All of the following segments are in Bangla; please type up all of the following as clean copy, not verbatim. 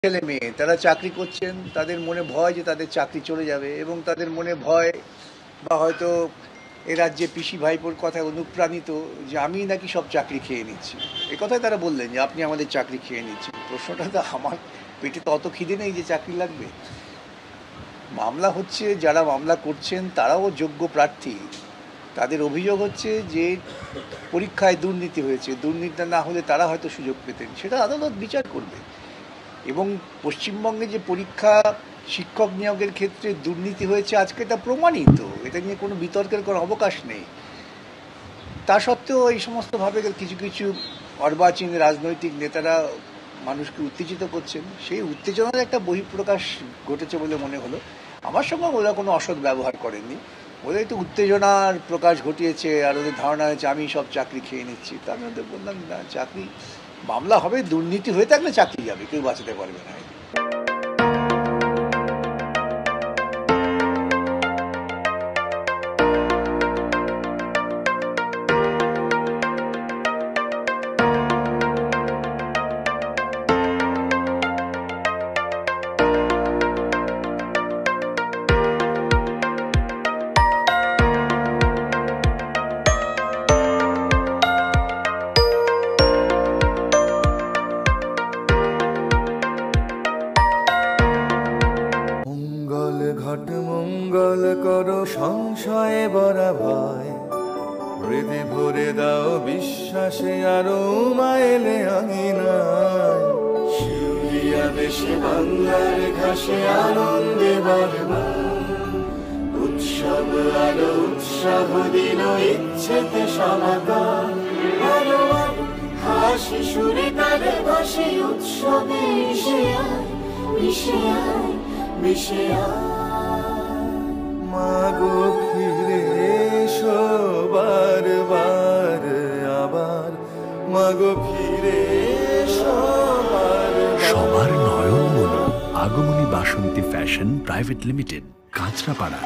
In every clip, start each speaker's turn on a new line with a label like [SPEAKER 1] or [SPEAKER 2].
[SPEAKER 1] ছেলে মেয়ে তারা চাকরি করছেন, তাদের মনে ভয় যে তাদের চাকরি চলে যাবে, এবং তাদের মনে ভয় বা হয়তো এ রাজ্যে পিসি ভাইপোর কথায় অনুপ্রাণিত যে আমি নাকি সব চাকরি খেয়ে নিচ্ছি। এ কথায় তারা বললেন যে আপনি আমাদের চাকরি খেয়ে নিচ্ছেন। প্রশ্নটা তো আমার পেটে তো অত খিদে নেই যে চাকরি লাগবে। মামলা হচ্ছে, যারা মামলা করছেন তারাও যোগ্য প্রার্থী। তাদের অভিযোগ হচ্ছে যে পরীক্ষায় দুর্নীতি হয়েছে, দুর্নীতি না হলে তারা হয়তো সুযোগ পেতেন, সেটা আদালত বিচার করবে। এবং পশ্চিমবঙ্গে যে পরীক্ষা শিক্ষক নিয়োগের ক্ষেত্রে দুর্নীতি হয়েছে আজকে এটা প্রমাণিত, এটা নিয়ে কোনো বিতর্কের কোনো অবকাশ নেই। তা সত্ত্বেও এই সমস্তভাবে কিছু কিছু অর্বাচীন রাজনৈতিক নেতারা মানুষকে উত্তেজিত করছেন। সেই উত্তেজনার একটা বহিঃপ্রকাশ ঘটেছে বলে মনে হলো। আমার সঙ্গে ওরা কোনো অসৎ ব্যবহার করেননি, ওরা একটু উত্তেজনার প্রকাশ ঘটিয়েছে, আর ওদের ধারণা হয়েছে আমি সব চাকরি খেয়ে নিচ্ছি। তা আমি ওদের বললাম না, চাকরি মামলা হবে, দুর্নীতি হয়ে থাকলে চাকরি যাবে, কেউ বাঁচাতে পারবে না।
[SPEAKER 2] ঘট মঙ্গল করো সংশয়ে বরা ভয়, হৃদে ভরে দাও বিশ্বাসে আরো মাইলে আঙিনায়। শিউলিয়া দেশে বাংলার ঘাসে আনন্দে বরবাদ, উৎসব আলো উৎসাহ দিল ইচ্ছেতে সমাগম। আরো হাসি সুরে তালে ভাসে উৎসবে মিশে আয়, মিশে আয়, মিশে আয়। মাগো ফিরে এসো বারবার আবার, মাগো ফিরে এসো বারবার।
[SPEAKER 3] সবার নয়ন মনো আগমনী Basanti fashion private limited, Kanchrapara.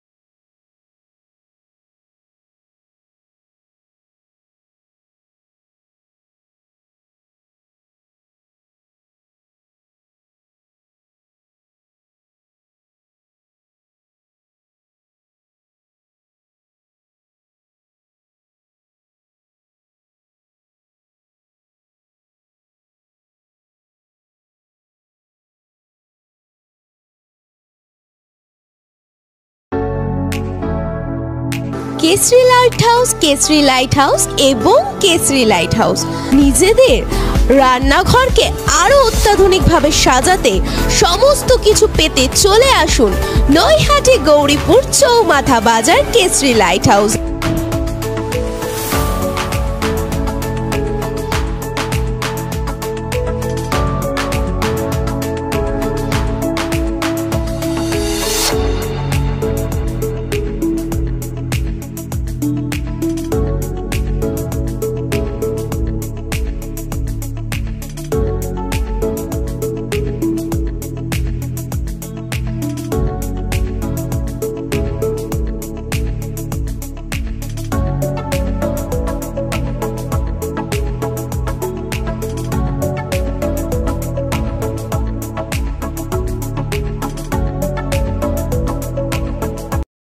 [SPEAKER 4] Kesari light house, Kesari light house এবং কেসরি লাইট হাউস নিজেদের রান্নাঘরকে আরো অত্যাধুনিকভাবে সাজাতে সমস্ত কিছু পেতে চলে আসুন নৈহাটি গৌরীপুর চৌমাথা বাজার কেসরি লাইট হাউস।